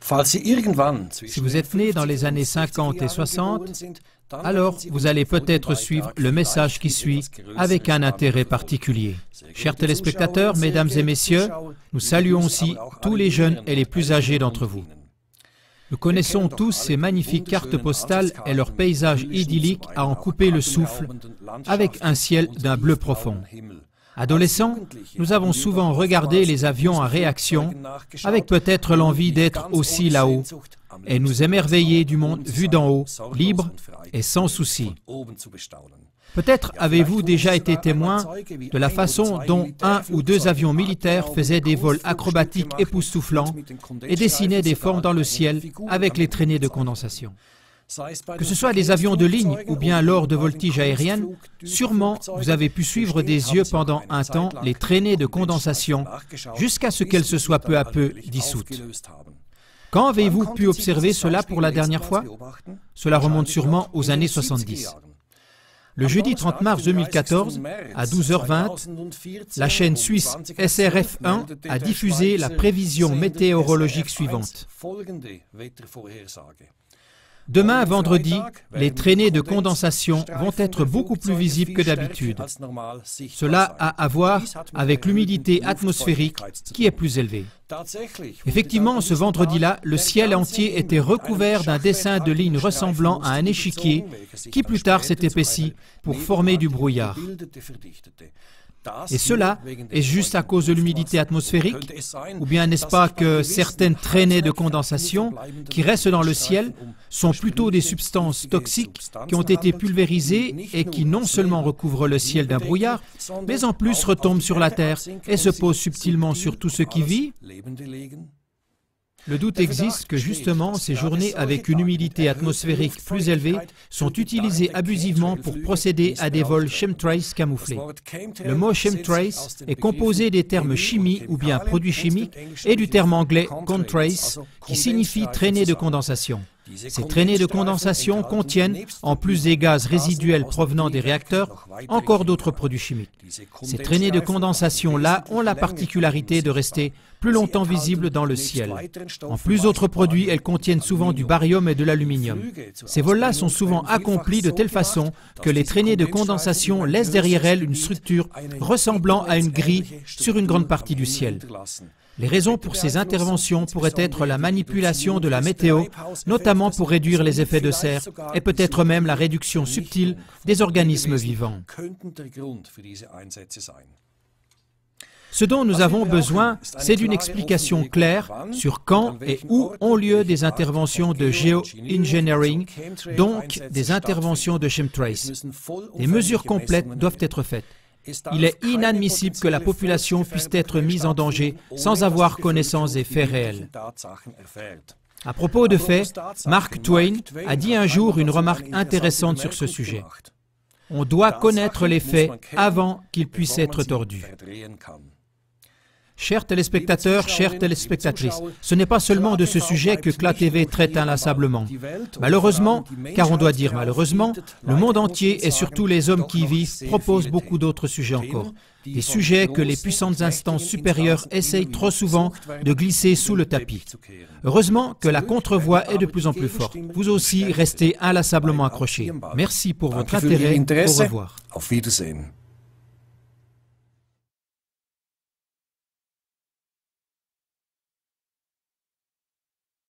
Si vous êtes né dans les années 50 et 60, alors vous allez peut-être suivre le message qui suit avec un intérêt particulier. Chers téléspectateurs, mesdames et messieurs, nous saluons aussi tous les jeunes et les plus âgés d'entre vous. Nous connaissons tous ces magnifiques cartes postales et leurs paysages idylliques à en couper le souffle avec un ciel d'un bleu profond. Adolescents, nous avons souvent regardé les avions à réaction avec peut-être l'envie d'être aussi là-haut et nous émerveiller du monde vu d'en haut, libre et sans souci. Peut-être avez-vous déjà été témoin de la façon dont un ou deux avions militaires faisaient des vols acrobatiques époustouflants et dessinaient des formes dans le ciel avec les traînées de condensation. Que ce soit des avions de ligne ou bien lors de voltiges aériennes, sûrement vous avez pu suivre des yeux pendant un temps les traînées de condensation jusqu'à ce qu'elles se soient peu à peu dissoutes. Quand avez-vous pu observer cela pour la dernière fois? Cela remonte sûrement aux années 70. Le jeudi 30 mars 2014, à 12h20, la chaîne suisse SRF1 a diffusé la prévision météorologique suivante. Demain, vendredi, les traînées de condensation vont être beaucoup plus visibles que d'habitude. Cela a à voir avec l'humidité atmosphérique qui est plus élevée. Effectivement, ce vendredi-là, le ciel entier était recouvert d'un dessin de lignes ressemblant à un échiquier qui plus tard s'est épaissi pour former du brouillard. Et cela est juste à cause de l'humidité atmosphérique? Ou bien n'est-ce pas que certaines traînées de condensation qui restent dans le ciel sont plutôt des substances toxiques qui ont été pulvérisées et qui non seulement recouvrent le ciel d'un brouillard, mais en plus retombent sur la terre et se posent subtilement sur tout ce qui vit? Le doute existe que justement ces journées avec une humidité atmosphérique plus élevée sont utilisées abusivement pour procéder à des vols chemtrails camouflés. Le mot chemtrails est composé des termes chimie ou bien produits chimiques et du terme anglais contrails qui signifie traînée de condensation. Ces traînées de condensation contiennent, en plus des gaz résiduels provenant des réacteurs, encore d'autres produits chimiques. Ces traînées de condensation-là ont la particularité de rester plus longtemps visibles dans le ciel. En plus d'autres produits, elles contiennent souvent du barium et de l'aluminium. Ces vols-là sont souvent accomplis de telle façon que les traînées de condensation laissent derrière elles une structure ressemblant à une grille sur une grande partie du ciel. Les raisons pour ces interventions pourraient être la manipulation de la météo, notamment pour réduire les effets de serre, et peut-être même la réduction subtile des organismes vivants. Ce dont nous avons besoin, c'est d'une explication claire sur quand et où ont lieu des interventions de géo-engineering, donc des interventions de chemtrails. Des mesures complètes doivent être faites. Il est inadmissible que la population puisse être mise en danger sans avoir connaissance des faits réels. À propos de faits, Mark Twain a dit un jour une remarque intéressante sur ce sujet. On doit connaître les faits avant qu'ils puissent être tordus. Chers téléspectateurs, chères téléspectatrices, ce n'est pas seulement de ce sujet que CLA TV traite inlassablement. Malheureusement, car on doit dire malheureusement, le monde entier et surtout les hommes qui y vivent proposent beaucoup d'autres sujets encore. Des sujets que les puissantes instances supérieures essayent trop souvent de glisser sous le tapis. Heureusement que la contre-voix est de plus en plus forte. Vous aussi, restez inlassablement accrochés. Merci pour votre intérêt. Au revoir.